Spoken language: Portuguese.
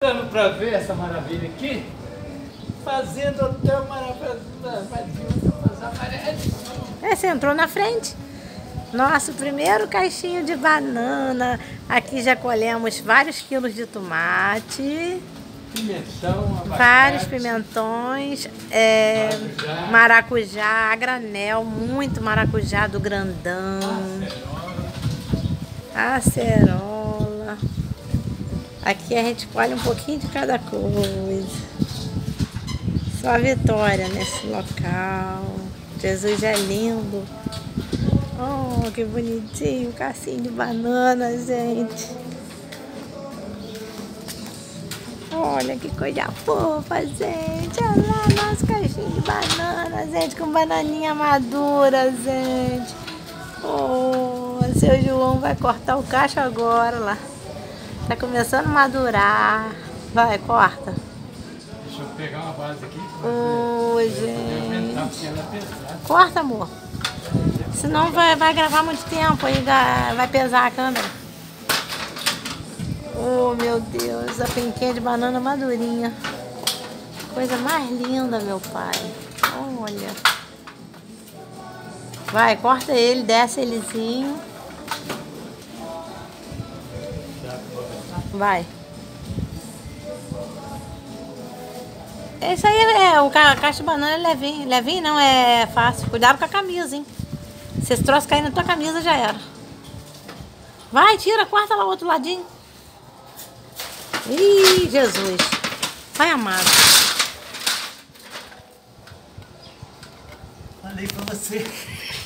Dando para ver essa maravilha aqui, fazendo hotel maravilhoso. Você entrou na frente. Nosso primeiro caixinho de banana. Aqui já colhemos vários quilos de tomate. Pimentão, abacate, vários pimentões, maracujá, a granel, muito maracujá do grandão, acerola. Aqui a gente colhe um pouquinho de cada coisa. Só a vitória nesse local. Jesus é lindo. Oh, que bonitinho, cassinho de banana, gente. Olha que coisa fofa, gente. Olha lá, nosso caixinho de banana, gente, com bananinha madura, gente. Oh, seu João vai cortar o cacho agora lá. Tá começando a madurar. Vai, corta. Deixa eu pegar uma base aqui. Oh, gente. Corta, amor. Senão vai gravar muito tempo, aí vai pesar a câmera. Oh, meu Deus, a penquinha de banana madurinha. Coisa mais linda, meu pai. Olha. Vai, corta ele, desce elezinho. Vai. Esse aí o caixa de banana é levinho. Levinho não, é fácil. Cuidado com a camisa, hein. Se esse troço cair na tua camisa, já era. Vai, tira, corta lá o outro ladinho. Ih, Jesus. Vai, amado. Falei pra você.